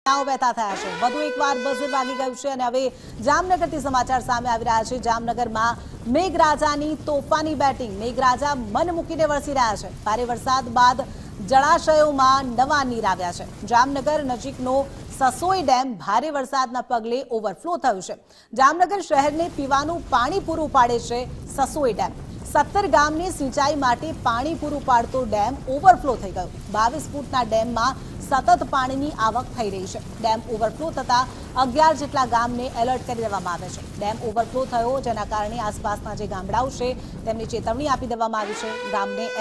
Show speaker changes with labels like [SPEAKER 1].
[SPEAKER 1] વહેતા થયા છે। વધુ એકવાર બઝર વાગી ગયું છે અને હવે જામનગરથી સમાચાર સામે આવી રહ્યા છે। જામનગરમાં મેઘરાજાની તોફાની બેટિંગ। મેઘરાજા મન મૂકીને વરસી રહ્યા છે। ભારે વરસાદ બાદ જળાશયોમાં નવા નીર આવ્યા છે। જામનગર નજીકનો સસોઈ ડેમ ભારે વરસાદના પગલે ઓવરફ્લો થયું છે। જામનગર શહેરને પીવાનું પાણી પૂરું પાડે છે સસોઈ ડેમ। 17 ગામને સિંચાઈ માટે પાણી પૂરું પાડતો ડેમ ઓવરફ્લો થઈ ગયો। 22 ફૂટના ડેમમાં સતત પાણીની આવક થઈ રહી છે। ડેમ ઓવરફ્લો થતા 11 જેટલા ગામને એલર્ટ કરી દેવામાં આવ્યા છે। ડેમ ઓવરફ્લો થયો જેના કારણે આસપાસના જે ગામડાઓ છે તેમને ચેતવણી આપી દેવામાં આવી છે। ગામને